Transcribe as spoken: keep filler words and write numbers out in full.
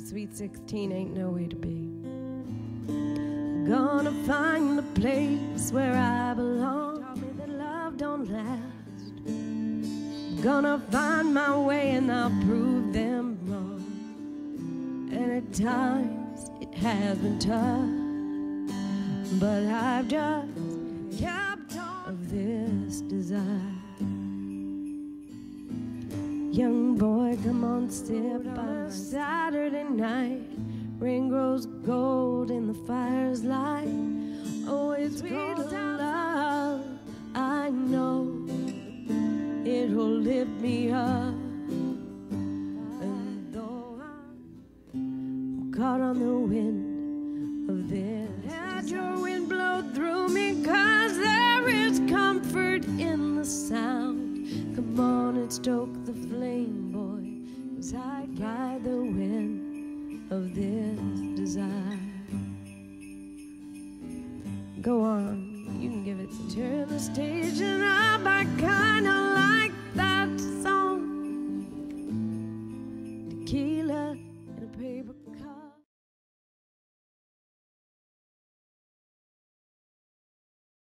Sweet sixteen ain't no way to be. Gonna find the place where I belong. Taught me that love don't last. Gonna find my way and I'll prove them wrong. And at times it has been tough, but I've just kept on of this desire. Young boy, come on, sip on a Saturday night. Rain grows gold in the fire's light. Oh, it's sweet love, I know it'll lift me up. And though I'm caught on the wind of this, let your wind blow through me, 'cause there is comfort in the sound. Come on and stoke the flame, boy, 'cause I ride the wind of this desire. Go on, you can give it some. Turn the stage and up, I kinda like that song. Tequila and a paper